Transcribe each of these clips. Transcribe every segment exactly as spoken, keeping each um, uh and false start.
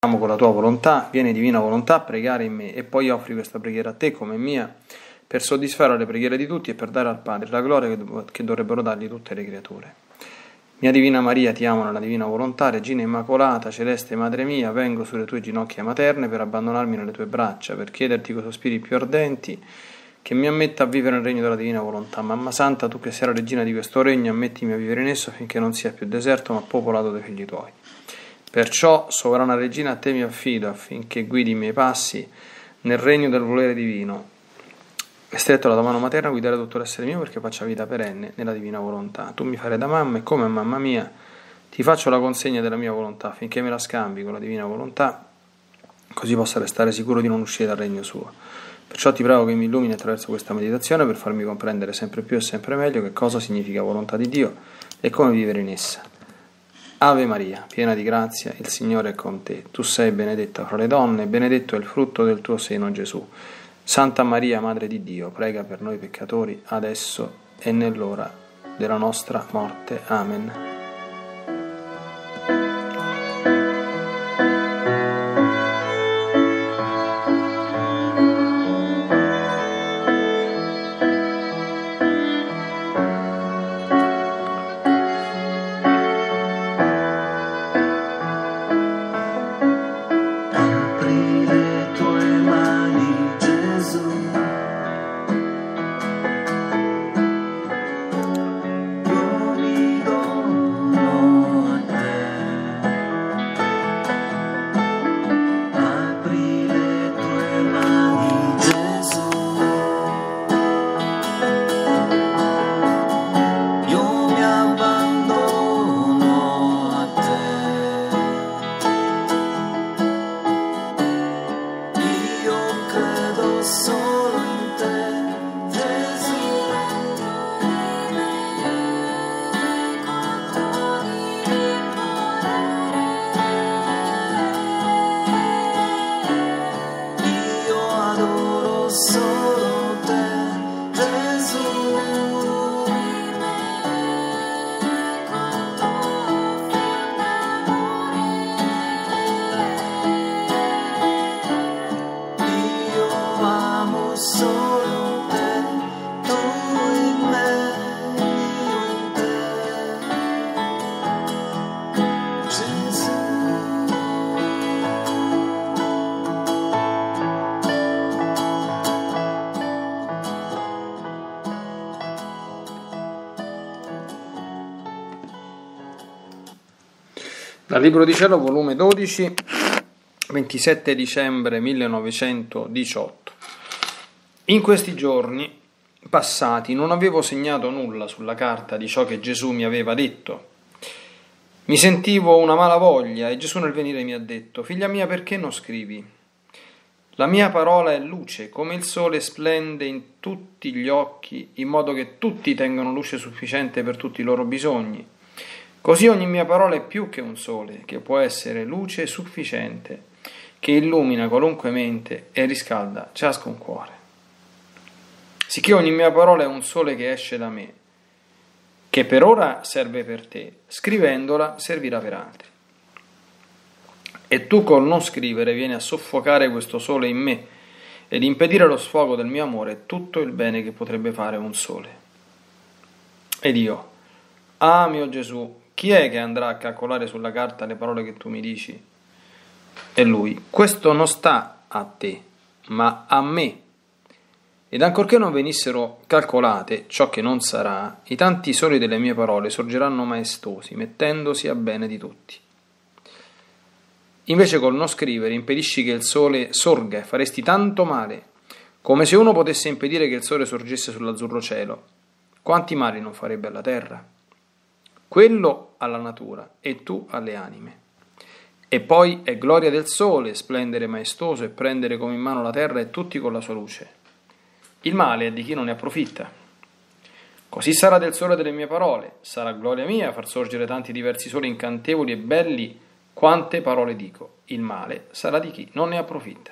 con la tua volontà, vieni divina volontà a pregare in me, e poi offri questa preghiera a te come mia, per soddisfare le preghiere di tutti e per dare al Padre la gloria che, che dovrebbero dargli tutte le creature. Mia Divina Maria, ti amo nella divina volontà, Regina Immacolata, celeste Madre mia, vengo sulle tue ginocchia materne per abbandonarmi nelle tue braccia, per chiederti coi sospiri più ardenti che mi ammetta a vivere nel regno della divina volontà. Mamma Santa, tu che sei la regina di questo regno, ammettimi a vivere in esso finché non sia più deserto ma popolato dai figli tuoi. Perciò, sovrana regina, a te mi affido affinché guidi i miei passi nel regno del volere divino, e stretto alla tua mano materna guidare tutto l'essere mio perché faccia vita perenne nella divina volontà. Tu mi farai da mamma e come mamma mia ti faccio la consegna della mia volontà affinché me la scambi con la divina volontà, così possa restare sicuro di non uscire dal regno suo. Perciò ti prego che mi illumini attraverso questa meditazione per farmi comprendere sempre più e sempre meglio che cosa significa volontà di Dio e come vivere in essa. Ave Maria, piena di grazia, il Signore è con te. Tu sei benedetta fra le donne e benedetto è il frutto del tuo seno, Gesù. Santa Maria, Madre di Dio, prega per noi peccatori, adesso e nell'ora della nostra morte. Amen. Dal Libro di Cielo, volume dodici, ventisette dicembre millenovecentodiciotto. In questi giorni passati non avevo segnato nulla sulla carta di ciò che Gesù mi aveva detto. Mi sentivo una mala voglia e Gesù nel venire mi ha detto: figlia mia, perché non scrivi? La mia parola è luce, come il sole splende in tutti gli occhi, in modo che tutti tengano luce sufficiente per tutti i loro bisogni. Così ogni mia parola è più che un sole, che può essere luce sufficiente, che illumina qualunque mente e riscalda ciascun cuore. Sicché ogni mia parola è un sole che esce da me, che per ora serve per te, scrivendola servirà per altri. E tu col non scrivere vieni a soffocare questo sole in me ed impedire lo sfogo del mio amore e tutto il bene che potrebbe fare un sole. Ed io, ah mio Gesù, chi è che andrà a calcolare sulla carta le parole che tu mi dici? E lui, questo non sta a te, ma a me. Ed ancorché non venissero calcolate ciò che non sarà, i tanti soli delle mie parole sorgeranno maestosi, mettendosi a bene di tutti. Invece col non scrivere impedisci che il sole sorga e faresti tanto male, come se uno potesse impedire che il sole sorgesse sull'azzurro cielo. Quanti mali non farebbe alla terra? Quello alla natura e tu alle anime. E poi è gloria del sole splendere maestoso e prendere come in mano la terra e tutti con la sua luce. Il male è di chi non ne approfitta. Così sarà del sole delle mie parole, sarà gloria mia far sorgere tanti diversi soli incantevoli e belli quante parole dico. Il male sarà di chi non ne approfitta.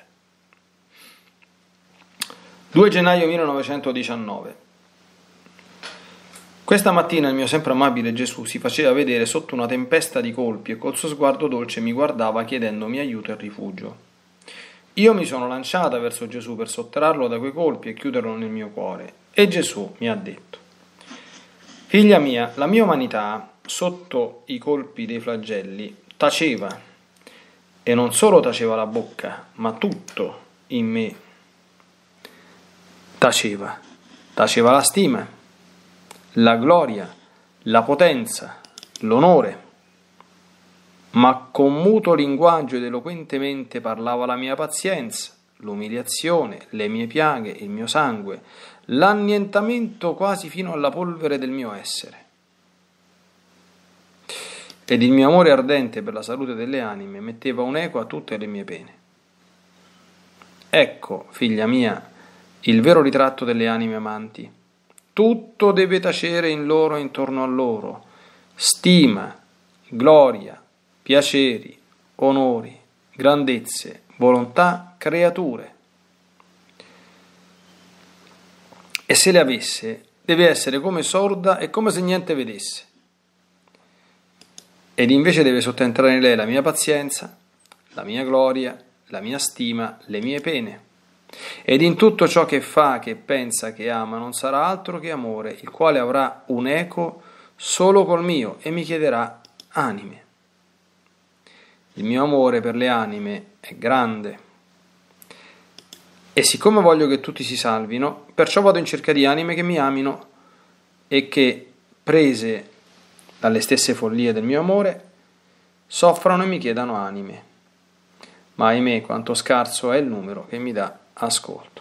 due gennaio millenovecentodiciannove. Questa mattina il mio sempre amabile Gesù si faceva vedere sotto una tempesta di colpi e col suo sguardo dolce mi guardava chiedendomi aiuto e rifugio. Io mi sono lanciata verso Gesù per sottrarlo da quei colpi e chiuderlo nel mio cuore. E Gesù mi ha detto: figlia mia, la mia umanità, sotto i colpi dei flagelli, taceva, e non solo taceva la bocca, ma tutto in me taceva. Taceva la stima, la gloria, la potenza, l'onore, ma con muto linguaggio ed eloquentemente parlava la mia pazienza, l'umiliazione, le mie piaghe, il mio sangue, l'annientamento quasi fino alla polvere del mio essere. Ed il mio amore ardente per la salute delle anime metteva un'eco a tutte le mie pene. Ecco, figlia mia, il vero ritratto delle anime amanti. Tutto deve tacere in loro e intorno a loro: stima, gloria, piaceri, onori, grandezze, volontà, creature. E se le avesse, deve essere come sorda e come se niente vedesse. Ed invece deve sottentrare in lei la mia pazienza, la mia gloria, la mia stima, le mie pene. Ed in tutto ciò che fa, che pensa, che ama, non sarà altro che amore, il quale avrà un'eco solo col mio e mi chiederà anime. Il mio amore per le anime è grande. E siccome voglio che tutti si salvino, perciò vado in cerca di anime che mi amino e che, prese dalle stesse follie del mio amore, soffrano e mi chiedano anime. Ma ahimè, quanto scarso è il numero che mi dà ascolto.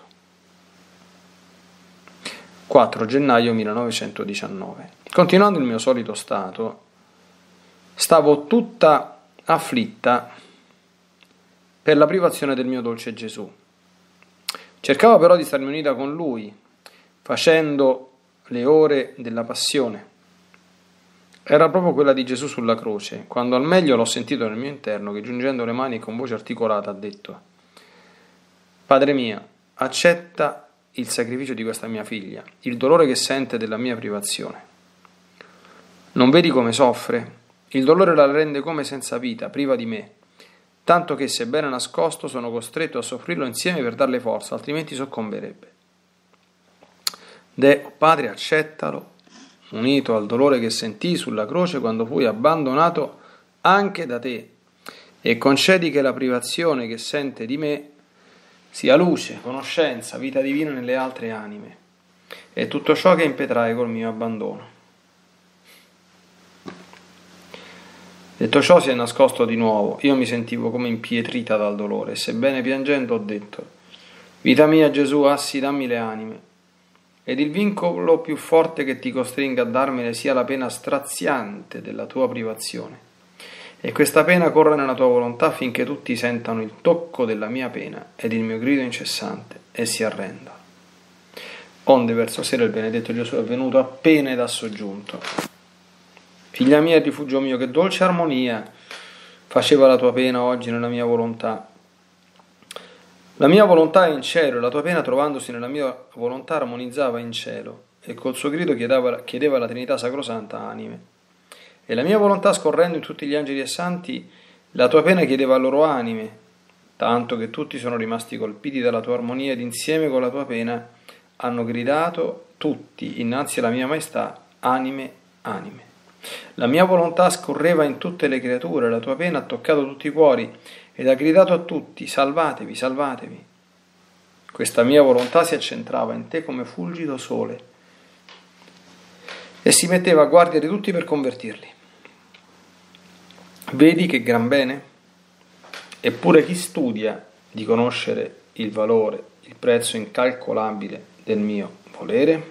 quattro gennaio millenovecentodiciannove. Continuando il mio solito stato, stavo tutta afflitta per la privazione del mio dolce Gesù. Cercavo però di starmi unita con Lui, facendo le ore della passione. Era proprio quella di Gesù sulla croce, quando al meglio l'ho sentito nel mio interno che, giungendo le mani con voce articolata, ha detto: Padre mio, accetta il sacrificio di questa mia figlia, il dolore che sente della mia privazione. Non vedi come soffre? Il dolore la rende come senza vita, priva di me, tanto che, sebbene nascosto, sono costretto a soffrirlo insieme per darle forza, altrimenti soccomberebbe. De, oh Padre, accettalo, unito al dolore che sentii sulla croce quando fui abbandonato anche da te, e concedi che la privazione che sente di me sia luce, conoscenza, vita divina nelle altre anime, e tutto ciò che impetrai col mio abbandono. Detto ciò, si è nascosto di nuovo. Io mi sentivo come impietrita dal dolore, e sebbene piangendo ho detto: vita mia, Gesù, assi dammi le anime, ed il vincolo più forte che ti costringa a darmele sia la pena straziante della tua privazione. E questa pena corra nella tua volontà finché tutti sentano il tocco della mia pena ed il mio grido incessante e si arrendano. Onde verso sera il benedetto Gesù è venuto appena ed ha soggiunto: figlia mia, il rifugio mio, che dolce armonia faceva la tua pena oggi nella mia volontà. La mia volontà è in cielo, e la tua pena, trovandosi nella mia volontà, armonizzava in cielo, e col suo grido chiedeva, chiedeva alla Trinità Sacrosanta anime. E la mia volontà, scorrendo in tutti gli angeli e santi, la tua pena chiedeva a loro anime, tanto che tutti sono rimasti colpiti dalla tua armonia, ed insieme con la tua pena hanno gridato tutti innanzi alla mia maestà: anime, anime. La mia volontà scorreva in tutte le creature, la tua pena ha toccato tutti i cuori ed ha gridato a tutti: salvatevi, salvatevi. Questa mia volontà si accentrava in te come fulgido sole e si metteva a guardia di tutti per convertirli. Vedi che gran bene? Eppure chi studia di conoscere il valore, il prezzo incalcolabile del mio volere?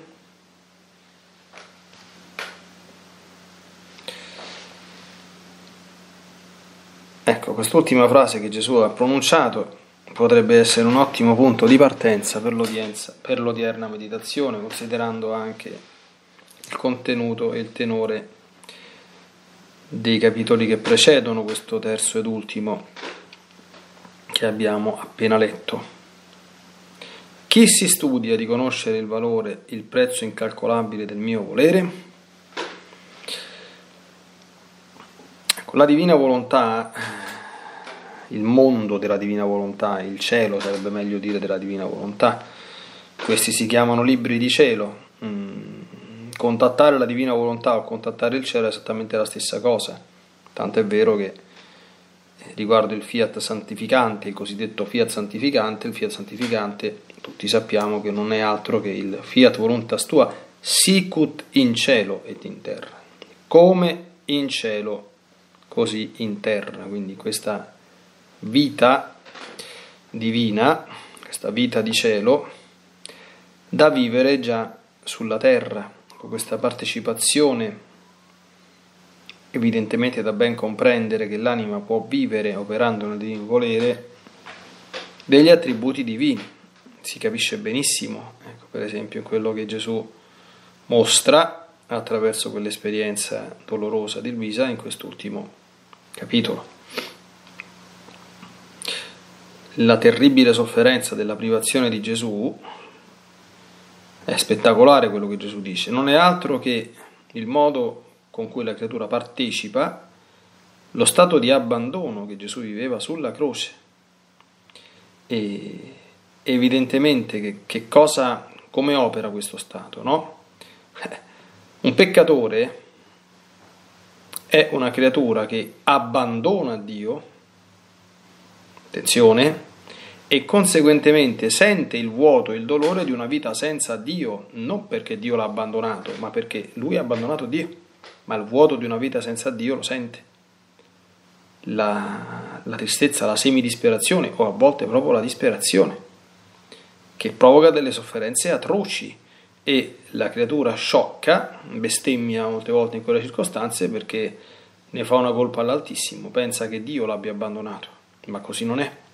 Ecco, quest'ultima frase che Gesù ha pronunciato potrebbe essere un ottimo punto di partenza per l'udienza, per l'odierna meditazione, considerando anche il contenuto e il tenore dei capitoli che precedono questo terzo ed ultimo che abbiamo appena letto. Chi si studia di conoscere il valore, il prezzo incalcolabile del mio volere? Ecco, la divina volontà, il mondo della divina volontà, il cielo sarebbe meglio dire della divina volontà, questi si chiamano libri di cielo. Mm, contattare la divina volontà o contattare il cielo è esattamente la stessa cosa, tanto è vero che riguardo il fiat santificante, il cosiddetto fiat santificante, il fiat santificante tutti sappiamo che non è altro che il fiat voluntas tua sicut in cielo et in terra, come in cielo così in terra. Quindi questa vita divina, questa vita di cielo da vivere già sulla terra, con questa partecipazione evidentemente da ben comprendere che l'anima può vivere operando nel divino volere degli attributi divini. Si capisce benissimo, ecco, per esempio in quello che Gesù mostra attraverso quell'esperienza dolorosa di Luisa in quest'ultimo capitolo. La terribile sofferenza della privazione di Gesù è spettacolare, quello che Gesù dice, non è altro che il modo con cui la creatura partecipa lo stato di abbandono che Gesù viveva sulla croce. E evidentemente che, che cosa, come opera questo stato, no? Un peccatore è una creatura che abbandona Dio, attenzione, e conseguentemente sente il vuoto e il dolore di una vita senza Dio, non perché Dio l'ha abbandonato, ma perché lui ha abbandonato Dio. Ma il vuoto di una vita senza Dio lo sente. La, la tristezza, la semidisperazione o a volte proprio la disperazione, che provoca delle sofferenze atroci, e la creatura sciocca bestemmia molte volte in quelle circostanze perché ne fa una colpa all'Altissimo, pensa che Dio l'abbia abbandonato, ma così non è.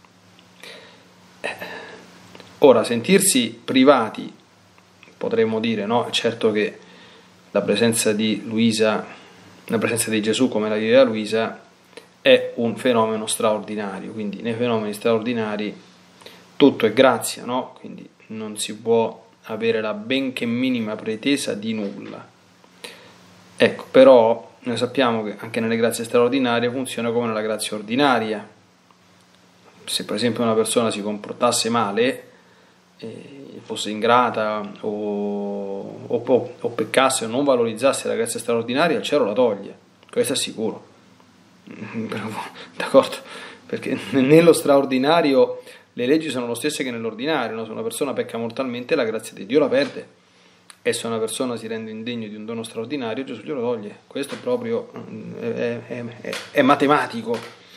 Ora, sentirsi privati, potremmo dire, no? Certo che la presenza di Luisa, la presenza di Gesù come la viveva Luisa, è un fenomeno straordinario, quindi nei fenomeni straordinari tutto è grazia, no? Quindi non si può avere la benché minima pretesa di nulla. Ecco, però noi sappiamo che anche nelle grazie straordinarie funziona come nella grazia ordinaria. Se per esempio una persona si comportasse male, eh, fosse ingrata o, o, o peccasse o non valorizzasse la grazia straordinaria, il cielo la toglie, questo è sicuro. D'accordo? Perché nello straordinario le leggi sono lo stesse che nell'ordinario, no? Se una persona pecca mortalmente, la grazia di Dio la perde, e se una persona si rende indegno di un dono straordinario, Gesù glielo toglie. Questo è proprio è, è, è, è matematico.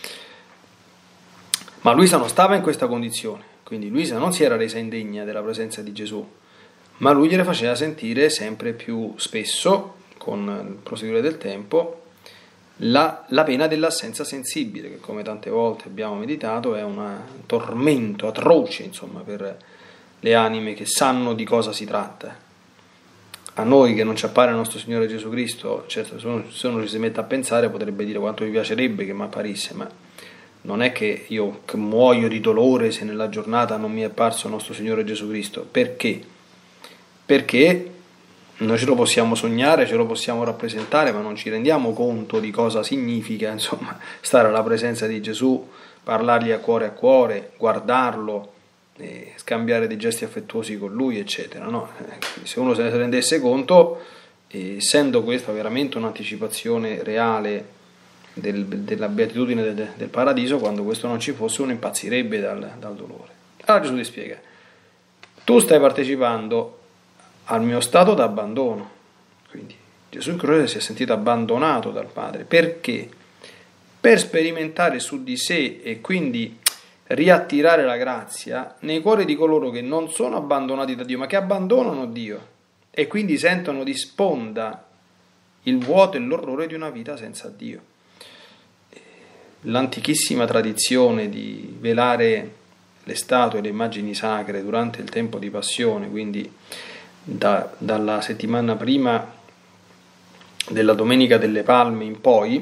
Ma Luisa non stava in questa condizione, quindi Luisa non si era resa indegna della presenza di Gesù, ma lui gliele faceva sentire sempre più spesso, con il proseguire del tempo, La, la pena dell'assenza sensibile, che come tante volte abbiamo meditato è un tormento atroce, insomma, per le anime che sanno di cosa si tratta. A noi che non ci appare il nostro Signore Gesù Cristo, certo, se uno, se uno ci si mette a pensare potrebbe dire quanto mi piacerebbe che mi apparisse, ma non è che io che muoio di dolore se nella giornata non mi è apparso il nostro Signore Gesù Cristo. Perché? Perché noi ce lo possiamo sognare, ce lo possiamo rappresentare, ma non ci rendiamo conto di cosa significa, insomma, stare alla presenza di Gesù, parlargli a cuore a cuore, guardarlo, eh, scambiare dei gesti affettuosi con lui, eccetera, no? Se uno se ne rendesse conto, eh, essendo questa veramente un'anticipazione reale del, della beatitudine del, del paradiso, quando questo non ci fosse uno impazzirebbe dal, dal dolore. Allora Gesù ti spiega: tu stai partecipando al mio stato d'abbandono. Quindi Gesù in croce si è sentito abbandonato dal Padre. Perché? Per sperimentare su di sé e quindi riattirare la grazia nei cuori di coloro che non sono abbandonati da Dio, ma che abbandonano Dio e quindi sentono di sponda il vuoto e l'orrore di una vita senza Dio. L'antichissima tradizione di velare le statue e le immagini sacre durante il tempo di passione, quindi Da, dalla settimana prima della Domenica delle Palme in poi,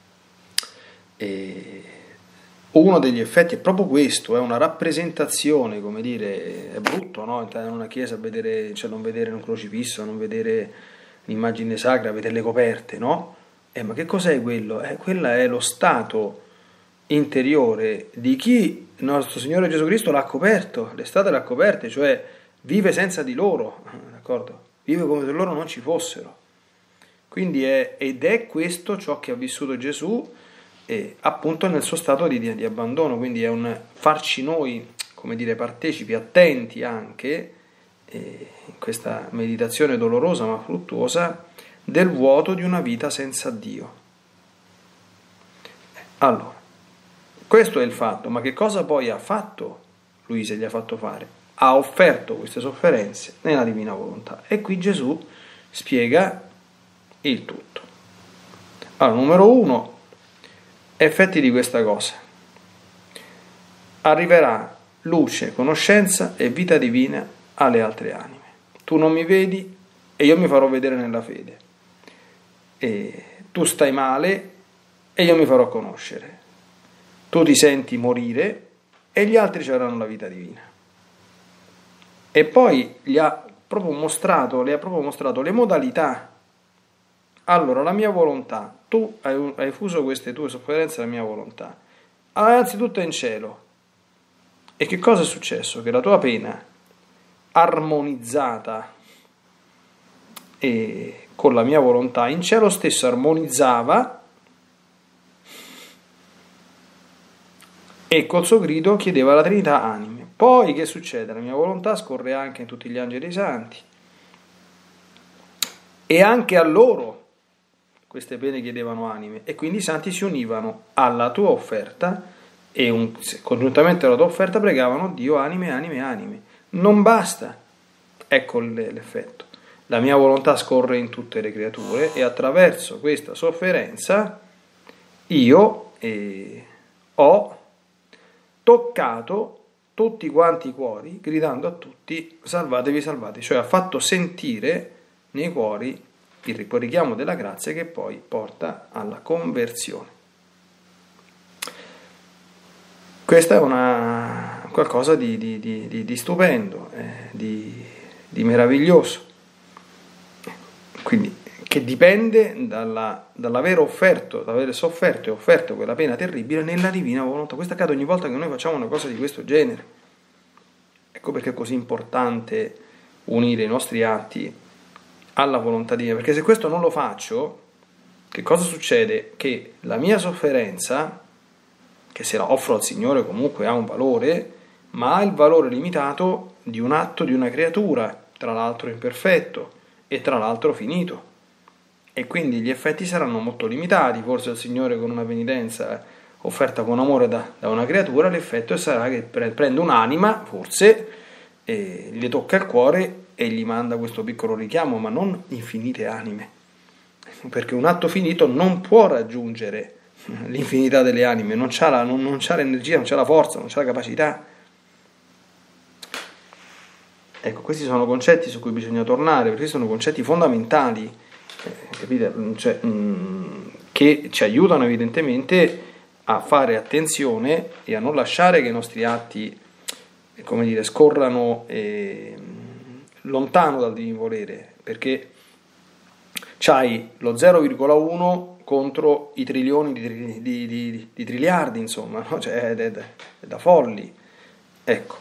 e uno degli effetti è proprio questo, è una rappresentazione, come dire, è brutto, no? Entrare in una chiesa a vedere, cioè non vedere un crocifisso, non vedere un'immagine sacra, vedere le coperte, no? Eh, ma che cos'è quello? Eh, quella è lo stato interiore di chi il nostro Signore Gesù Cristo l'ha coperto, le state l'ha coperte, cioè vive senza di loro, d'accordo? Vive come se loro non ci fossero. Quindi è, ed è questo ciò che ha vissuto Gesù, eh, appunto nel suo stato di, di abbandono, quindi è un farci noi, come dire, partecipi, attenti anche, eh, in questa meditazione dolorosa ma fruttuosa, del vuoto di una vita senza Dio. Allora, questo è il fatto, ma che cosa poi ha fatto Luisa, gli ha fatto fare? Ha offerto queste sofferenze nella divina volontà. E qui Gesù spiega il tutto. Allora, numero uno, effetti di questa cosa. Arriverà luce, conoscenza e vita divina alle altre anime. Tu non mi vedi e io mi farò vedere nella fede. E tu stai male e io mi farò conoscere. Tu ti senti morire e gli altri ci avranno la vita divina. E poi gli ha proprio mostrato, le ha proprio mostrato le modalità. Allora, la mia volontà, tu hai, hai fuso queste tue sofferenze alla mia volontà. Allora, innanzitutto è in cielo. E che cosa è successo? Che la tua pena, armonizzata e con la mia volontà, in cielo stesso armonizzava e col suo grido chiedeva alla Trinità anime. Poi che succede? La mia volontà scorre anche in tutti gli angeli santi e anche a loro queste pene chiedevano anime, e quindi i santi si univano alla tua offerta e un, congiuntamente alla tua offerta pregavano Dio anime, anime, anime. Non basta, ecco l'effetto. La mia volontà scorre in tutte le creature e attraverso questa sofferenza io eh, ho toccato tutti quanti i cuori, gridando a tutti salvatevi, salvate, cioè ha fatto sentire nei cuori il richiamo della grazia che poi porta alla conversione. Questa è una qualcosa di, di, di, di stupendo, eh, di, di meraviglioso, quindi che dipende dalla, dall'aver offerto, dall'aver sofferto e offerto quella pena terribile nella divina volontà. Questo accade ogni volta che noi facciamo una cosa di questo genere. Ecco perché è così importante unire i nostri atti alla volontà divina, perché se questo non lo faccio, che cosa succede? Che la mia sofferenza, che se la offro al Signore comunque ha un valore, ma ha il valore limitato di un atto di una creatura, tra l'altro imperfetto e tra l'altro finito, e quindi gli effetti saranno molto limitati. Forse il Signore con una penitenza offerta con amore da, da una creatura, l'effetto sarà che prende un'anima, forse, e gli tocca il cuore e gli manda questo piccolo richiamo, ma non infinite anime, perché un atto finito non può raggiungere l'infinità delle anime, non c'ha, la, non, non c'ha l'energia, non c'ha la forza, non c'ha la capacità. Ecco, questi sono concetti su cui bisogna tornare, perché sono concetti fondamentali, eh, capite? Cioè, mh, che ci aiutano evidentemente a fare attenzione e a non lasciare che i nostri atti, come dire, scorrano eh, lontano dal divino volere, perché c'hai lo zero virgola uno contro i trilioni di, di, di, di, di triliardi, insomma, no? Cioè, è, è, è da folli. Ecco.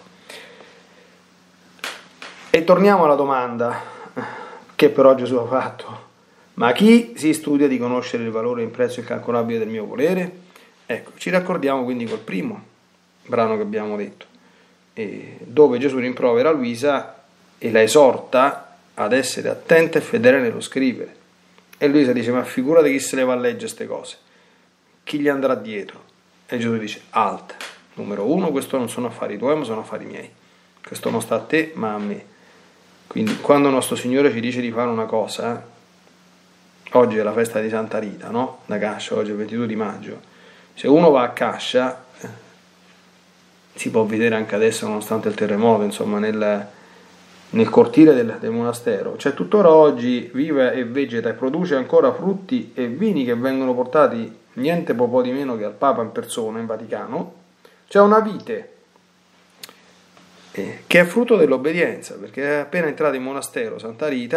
E torniamo alla domanda che però Gesù ha fatto: ma chi si studia di conoscere il valore e il prezzo incalcolabile del mio volere? Ecco, ci raccordiamo quindi col primo brano che abbiamo detto, e dove Gesù rimprovera Luisa e la esorta ad essere attenta e fedele nello scrivere. E Luisa dice: ma figurati chi se le va a leggere queste cose, chi gli andrà dietro? E Gesù dice: alta, numero uno, questo non sono affari tuoi ma sono affari miei, questo non sta a te ma a me. Quindi quando nostro Signore ci dice di fare una cosa, oggi è la festa di Santa Rita, no? Da Cascia, oggi è il ventidue di maggio, se uno va a Cascia, eh, si può vedere anche adesso nonostante il terremoto, insomma, nel nel cortile del, del monastero, cioè tuttora oggi vive e vegeta e produce ancora frutti e vini che vengono portati niente po' di meno che al Papa in persona in Vaticano. C'è una vite eh, che è frutto dell'obbedienza, perché è appena entrata in monastero Santa Rita,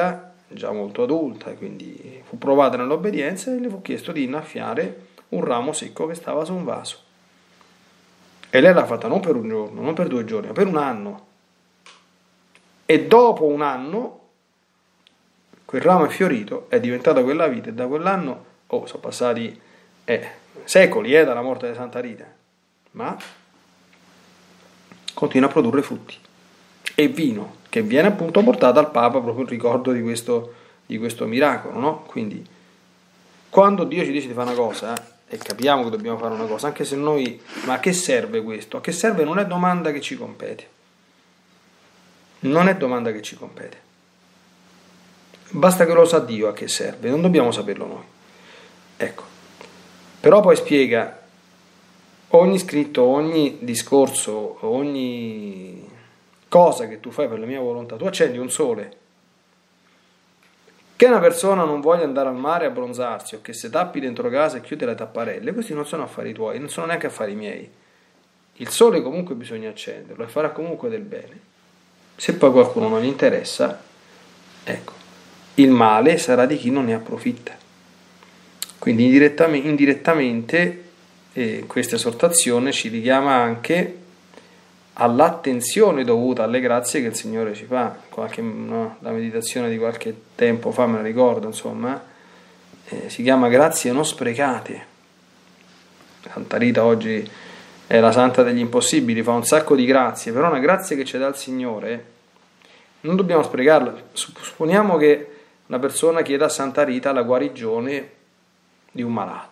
già molto adulta, quindi fu provata nell'obbedienza e le fu chiesto di innaffiare un ramo secco che stava su un vaso. E lei l'ha fatta non per un giorno, non per due giorni, ma per un anno. E dopo un anno quel ramo è fiorito, è diventata quella vite, e da quell'anno, oh, sono passati eh, secoli eh, dalla morte di Santa Rita, ma continua a produrre frutti. E vino, che viene appunto portato al Papa proprio in ricordo di questo, di questo miracolo, no? Quindi, quando Dio ci dice di fare una cosa, eh, e capiamo che dobbiamo fare una cosa, anche se noi, ma a che serve questo? A che serve non è domanda che ci compete. Non è domanda che ci compete. Basta che lo sa Dio a che serve, non dobbiamo saperlo noi. Ecco. Però poi spiega ogni scritto, ogni discorso, ogni cosa che tu fai per la mia volontà. Tu accendi un sole. Che una persona non voglia andare al mare a abbronzarsi o che se tappi dentro casa e chiude le tapparelle, questi non sono affari tuoi, non sono neanche affari miei. Il sole comunque bisogna accenderlo e farà comunque del bene. Se poi qualcuno non gli interessa, ecco, il male sarà di chi non ne approfitta. Quindi indirettamente, indirettamente eh, questa esortazione ci richiama anche all'attenzione dovuta alle grazie che il Signore ci fa. Qualche, no, la meditazione di qualche tempo fa, me la ricordo, insomma, eh, si chiama grazie non sprecate. Santa Rita oggi è la santa degli impossibili, fa un sacco di grazie, però una grazia che ci dà il Signore non dobbiamo sprecarla. Supponiamo che una persona chieda a Santa Rita la guarigione di un malato.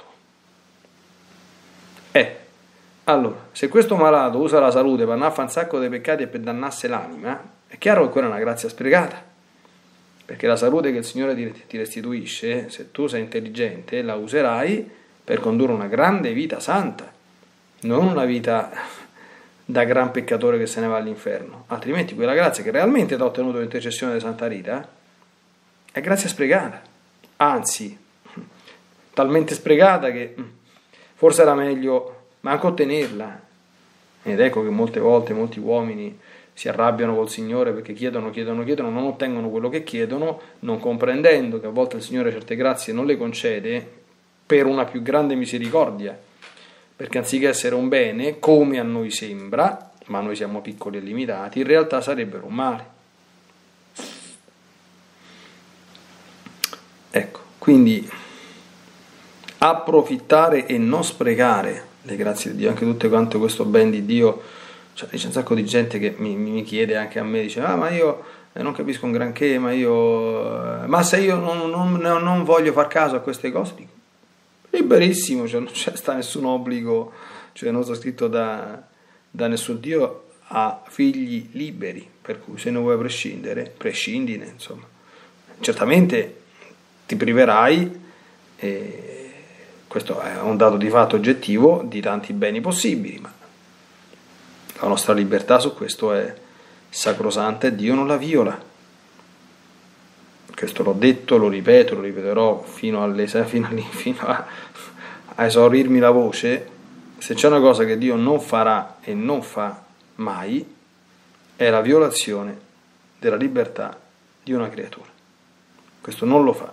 Eh, allora, se questo malato usa la salute per andare a fare un sacco di peccati e per dannarsi l'anima, è chiaro che quella è una grazia sprecata, perché la salute che il Signore ti restituisce, se tu sei intelligente, la userai per condurre una grande vita santa, non una vita da gran peccatore che se ne va all'inferno. Altrimenti quella grazia che realmente ti ha ottenuto l'intercessione di Santa Rita è grazia sprecata, anzi talmente sprecata che forse era meglio manco ottenerla. Ed ecco che molte volte molti uomini si arrabbiano col Signore perché chiedono, chiedono, chiedono, non ottengono quello che chiedono, non comprendendo che a volte il Signore certe grazie non le concede per una più grande misericordia, perché anziché essere un bene, come a noi sembra, ma noi siamo piccoli e limitati, in realtà sarebbero un male. Ecco, quindi approfittare e non sprecare le grazie di Dio, anche tutte quante questo ben di Dio. Cioè, c'è un sacco di gente che mi, mi chiede anche a me, dice, ah ma io eh, non capisco un granché, ma io eh, ma se io non, non, non voglio far caso a queste cose, dico, liberissimo, cioè non c'è sta nessun obbligo, cioè non sta scritto da, da nessun Dio ha figli liberi, per cui se non vuoi prescindere, prescindine, insomma. Certamente ti priverai, e questo è un dato di fatto oggettivo, di tanti beni possibili, ma la nostra libertà su questo è sacrosanta e Dio non la viola. Questo l'ho detto, lo ripeto, lo ripeterò fino, alle, fino, a, fino a, a esaurirmi la voce. Se c'è una cosa che Dio non farà e non fa mai, è la violazione della libertà di una creatura. Questo non lo fa,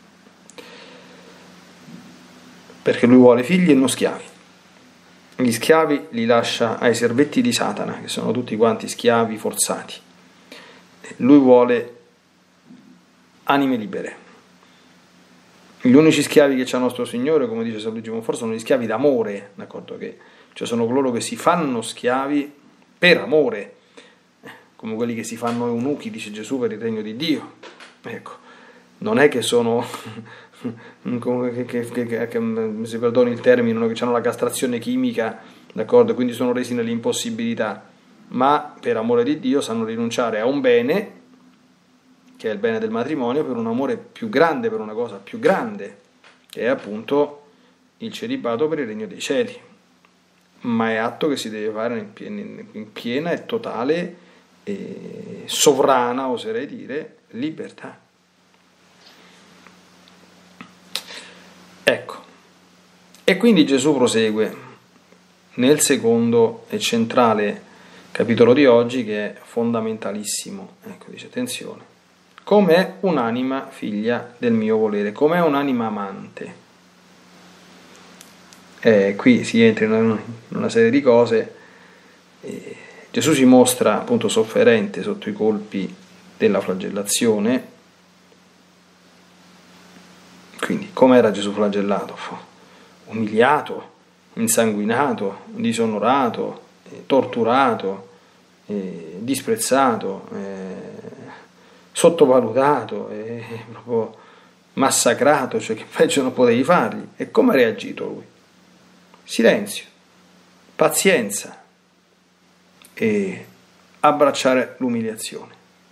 perché Lui vuole figli e non schiavi. Gli schiavi li lascia ai servetti di Satana, che sono tutti quanti schiavi forzati. Lui vuole anime libere. Gli unici schiavi che c'ha nostro Signore, come dice San Luigi Monfort, sono gli schiavi d'amore, d'accordo? Che cioè sono coloro che si fanno schiavi per amore, come quelli che si fanno eunuchi, dice Gesù, per il regno di Dio. Ecco, non è che sono che, che, che, che, che mi si perdoni il termine, che hanno la castrazione chimica, d'accordo? Quindi sono resi nell'impossibilità, ma per amore di Dio sanno rinunciare a un bene, che è il bene del matrimonio, per un amore più grande, per una cosa più grande, che è appunto il celibato per il regno dei cieli. Ma è atto che si deve fare in piena, in piena e totale e sovrana, oserei dire, libertà. Ecco, e quindi Gesù prosegue nel secondo e centrale capitolo di oggi, che è fondamentalissimo. Ecco, dice, attenzione, com'è un'anima figlia del mio volere, com'è un'anima amante. Eh, qui si entra in una serie di cose. Eh, Gesù si mostra appunto sofferente sotto i colpi della flagellazione. Quindi com'era Gesù flagellato? Umiliato, insanguinato, disonorato, eh, torturato, eh, disprezzato, eh, sottovalutato, eh, proprio massacrato, cioè che peggio non potevi fargli. E come ha reagito lui? Silenzio, pazienza e abbracciare l'umiliazione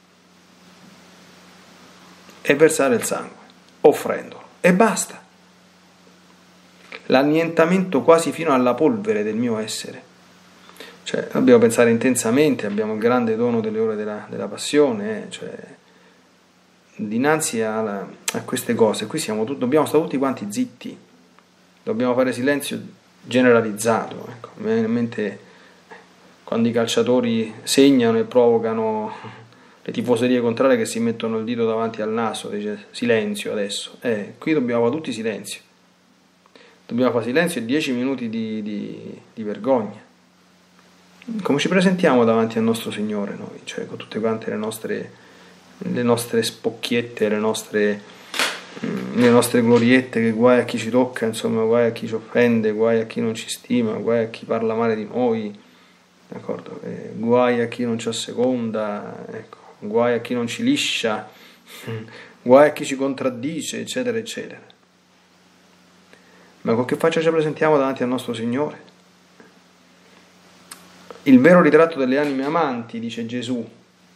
e versare il sangue, offrendolo, e basta. L'annientamento quasi fino alla polvere del mio essere. Cioè, dobbiamo pensare intensamente, abbiamo il grande dono delle ore della, della passione, eh? Cioè, dinanzi alla, a queste cose, qui siamo tutti, dobbiamo stare tutti quanti zitti, dobbiamo fare silenzio generalizzato. Ecco, mi viene in mente quando i calciatori segnano e provocano le tifoserie contrarie che si mettono il dito davanti al naso, dice silenzio adesso. Eh, qui dobbiamo fare tutti silenzio. Dobbiamo fare silenzio e dieci minuti di, di, di vergogna. Come ci presentiamo davanti al nostro Signore noi? Cioè con tutte quante le nostre, le nostre spocchiette, le nostre, le nostre gloriette, che guai a chi ci tocca, insomma, guai a chi ci offende, guai a chi non ci stima, guai a chi parla male di noi, d'accordo? Eh, guai a chi non ci asseconda, ecco, guai a chi non ci liscia, guai a chi ci contraddice, eccetera, eccetera. Ma con che faccia ci presentiamo davanti al nostro Signore? Il vero ritratto delle anime amanti, dice Gesù,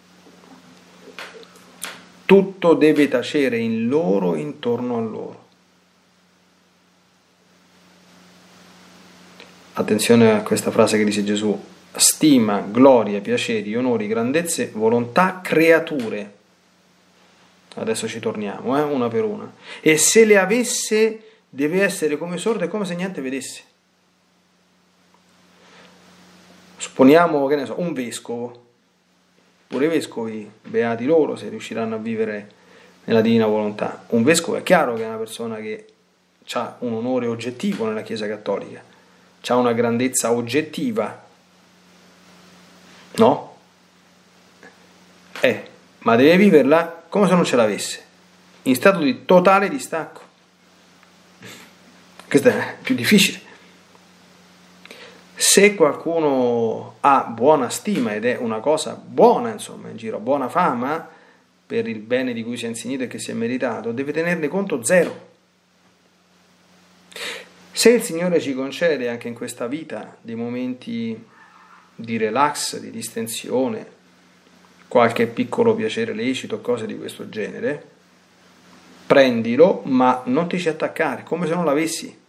tutto deve tacere in loro e intorno a loro. Attenzione a questa frase che dice Gesù: stima, gloria, piaceri, onori, grandezze, volontà, creature. Adesso ci torniamo, eh, una per una. E se le avesse, deve essere come sordo e come se niente vedesse. Supponiamo, che ne so, un vescovo, pure i vescovi, beati loro se riusciranno a vivere nella divina volontà. Un vescovo è chiaro che è una persona che ha un onore oggettivo nella Chiesa Cattolica, ha una grandezza oggettiva, no? Eh, ma deve viverla come se non ce l'avesse, in stato di totale distacco. Questo è più difficile. Se qualcuno ha buona stima, ed è una cosa buona, insomma, in giro, buona fama per il bene di cui si è insignito e che si è meritato, deve tenerne conto zero. Se il Signore ci concede anche in questa vita dei momenti di relax, di distensione, qualche piccolo piacere lecito, cose di questo genere, prendilo, ma non ti ci attaccare, come se non l'avessi.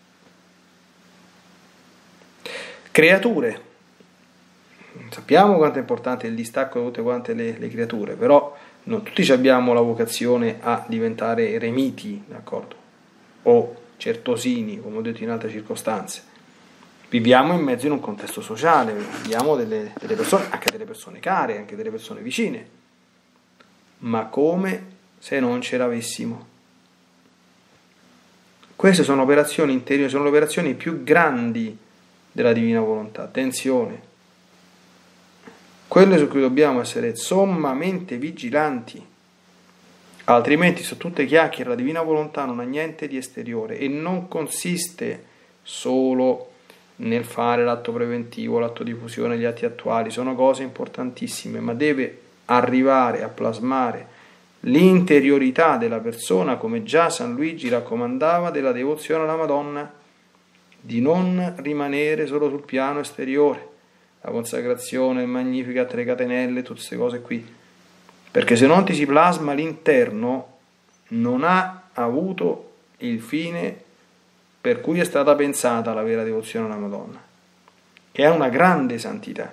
Creature, sappiamo quanto è importante il distacco di tutte quante le, le creature, però non tutti abbiamo la vocazione a diventare eremiti, d'accordo? O certosini, come ho detto in altre circostanze. Viviamo in mezzo in un contesto sociale, viviamo delle, delle persone, anche delle persone care, anche delle persone vicine, ma come se non ce l'avessimo. Queste sono operazioni interiori, sono le operazioni più grandi della divina volontà. Attenzione, quelle su cui dobbiamo essere sommamente vigilanti, altrimenti su tutte chiacchiere. La divina volontà non ha niente di esteriore e non consiste solo nel fare l'atto preventivo, l'atto di fusione, gli atti attuali, sono cose importantissime, ma deve arrivare a plasmare l'interiorità della persona, come già San Luigi raccomandava della devozione alla Madonna, di non rimanere solo sul piano esteriore, la consacrazione, il Magnificat, le catenelle, tutte queste cose qui, perché se non ti si plasma l'interno non ha avuto il fine per cui è stata pensata la vera devozione alla Madonna, che è una grande santità.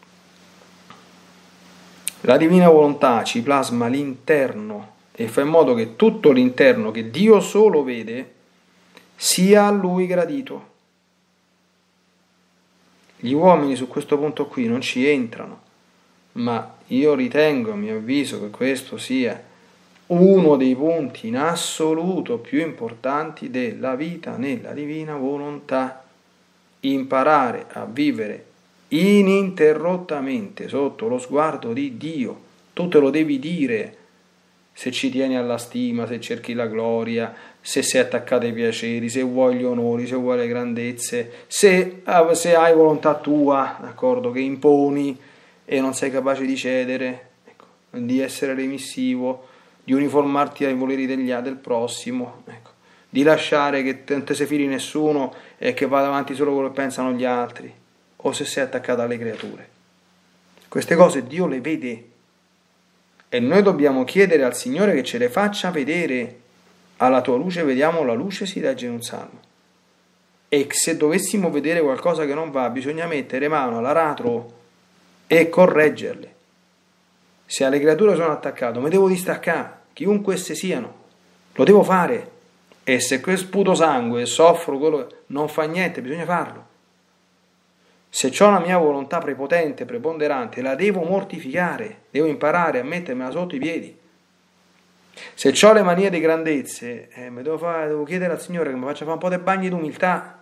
La divina volontà ci plasma l'interno e fa in modo che tutto l'interno che Dio solo vede sia a Lui gradito. Gli uomini su questo punto qui non ci entrano, ma io ritengo, a mio avviso, che questo sia uno dei punti in assoluto più importanti della vita nella divina volontà. Imparare a vivere ininterrottamente sotto lo sguardo di Dio. Tu te lo devi dire se ci tieni alla stima, se cerchi la gloria, se sei attaccato ai piaceri, se vuoi gli onori, se vuoi le grandezze, se, se hai volontà tua, d'accordo, che imponi e non sei capace di cedere, ecco, di essere remissivo, di uniformarti ai voleri degli, del prossimo, ecco, di lasciare che non te si fili nessuno e che vada avanti solo quello che pensano gli altri, o se sei attaccato alle creature. Queste cose Dio le vede e noi dobbiamo chiedere al Signore che ce le faccia vedere. Alla tua luce vediamo la luce, si legge in un salmo. E se dovessimo vedere qualcosa che non va, bisogna mettere mano all'aratro e correggerle. Se alle creature sono attaccato, mi devo distaccare, chiunque esse siano, lo devo fare. E se quel sputo sangue soffro quello che non fa niente, bisogna farlo. Se ho una mia volontà prepotente, preponderante, la devo mortificare, devo imparare a mettermela sotto i piedi. Se ho le manie di grandezze, eh, mi devo, fare, devo chiedere al Signore che mi faccia fare un po' di bagni d'umiltà.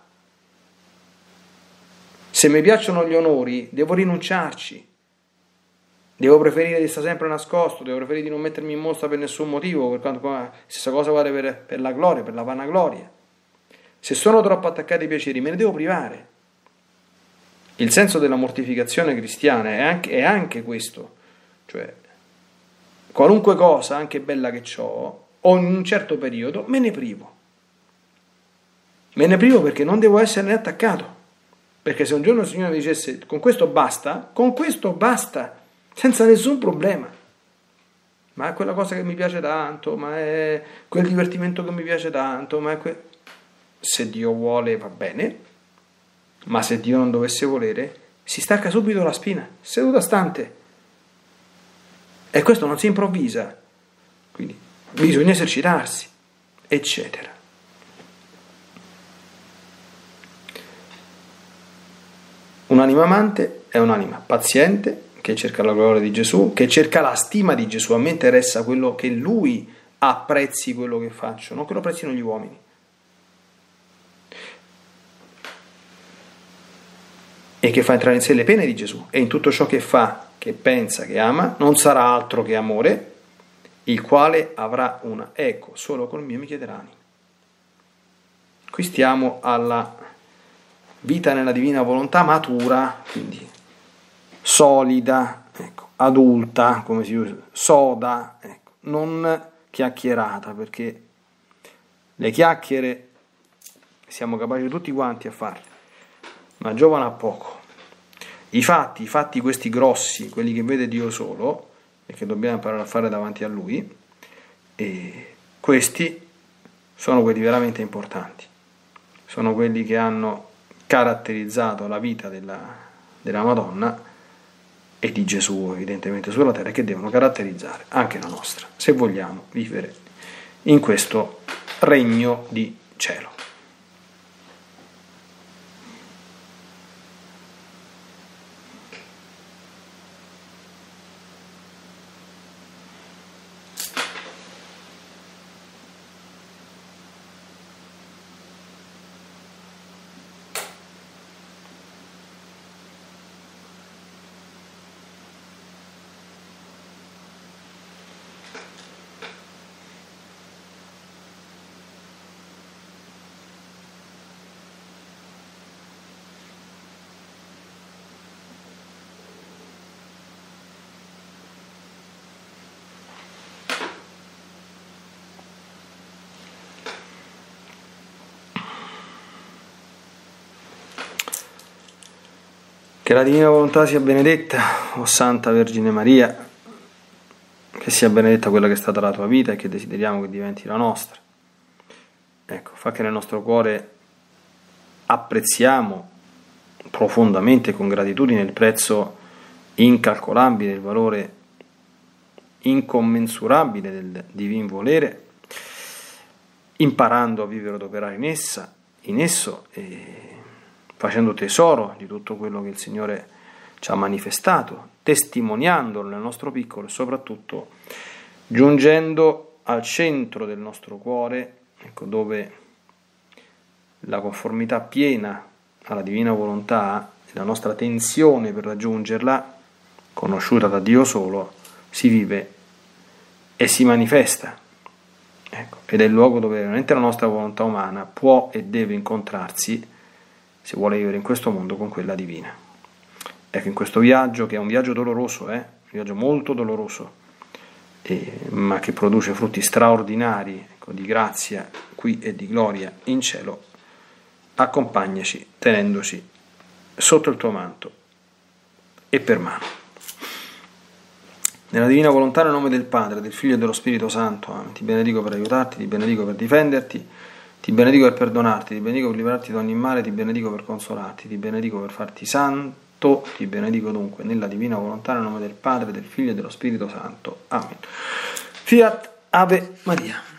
Se mi piacciono gli onori, devo rinunciarci. Devo preferire di stare sempre nascosto, devo preferire di non mettermi in mostra per nessun motivo, per quanto la stessa cosa vale per, per la gloria, per la vanagloria. Se sono troppo attaccato ai piaceri, me ne devo privare. Il senso della mortificazione cristiana è anche, è anche questo, cioè qualunque cosa, anche bella che ho, o in un certo periodo, me ne privo. Me ne privo perché non devo esserne attaccato. Perché se un giorno il Signore dicesse con questo basta, con questo basta, senza nessun problema. Ma è quella cosa che mi piace tanto, ma è quel divertimento che mi piace tanto, ma è que... se Dio vuole va bene, ma se Dio non dovesse volere, si stacca subito la spina, seduta stante. E questo non si improvvisa, quindi bisogna esercitarsi, eccetera. Un'anima amante è un'anima paziente, che cerca la gloria di Gesù, che cerca la stima di Gesù. A me interessa quello che Lui apprezzi quello che faccio, non che lo apprezzino gli uomini. E che fa entrare in sé le pene di Gesù, e in tutto ciò che fa, che pensa, che ama, non sarà altro che amore, il quale avrà una eco solo col mio mi chiederani. Qui stiamo alla vita nella divina volontà matura, quindi solida, ecco, adulta, come si usa, soda, ecco, non chiacchierata, perché le chiacchiere siamo capaci tutti quanti a farle, ma giovano a poco. I fatti, i fatti questi grossi, quelli che vede Dio solo e che dobbiamo imparare a fare davanti a Lui, e questi sono quelli veramente importanti, sono quelli che hanno caratterizzato la vita della, della Madonna e di Gesù evidentemente sulla terra, che devono caratterizzare anche la nostra, se vogliamo vivere in questo regno di cielo. Che la Divina Volontà sia benedetta, o Santa Vergine Maria, che sia benedetta quella che è stata la tua vita e che desideriamo che diventi la nostra. Ecco, fa che nel nostro cuore apprezziamo profondamente, con gratitudine, il prezzo incalcolabile, il valore incommensurabile del divin volere, imparando a vivere ed operare in essa, in esso, e facendo tesoro di tutto quello che il Signore ci ha manifestato, testimoniandolo nel nostro piccolo e soprattutto giungendo al centro del nostro cuore, ecco, dove la conformità piena alla divina volontà e la nostra tensione per raggiungerla, conosciuta da Dio solo, si vive e si manifesta. Ecco, ed è il luogo dove veramente la nostra volontà umana può e deve incontrarsi, se vuole vivere in questo mondo, con quella divina. Ecco, in questo viaggio, che è un viaggio doloroso, eh? un viaggio molto doloroso, eh, ma che produce frutti straordinari, ecco, di grazia qui e di gloria in cielo, accompagnaci tenendoci sotto il tuo manto e per mano. Nella divina volontà, nel nome del Padre, del Figlio e dello Spirito Santo, amen. Ti benedico per aiutarti, ti benedico per difenderti, ti benedico per perdonarti, ti benedico per liberarti da ogni male, ti benedico per consolarti, ti benedico per farti santo, ti benedico dunque nella divina volontà, nel nome del Padre, del Figlio e dello Spirito Santo. Amen. Fiat Ave Maria.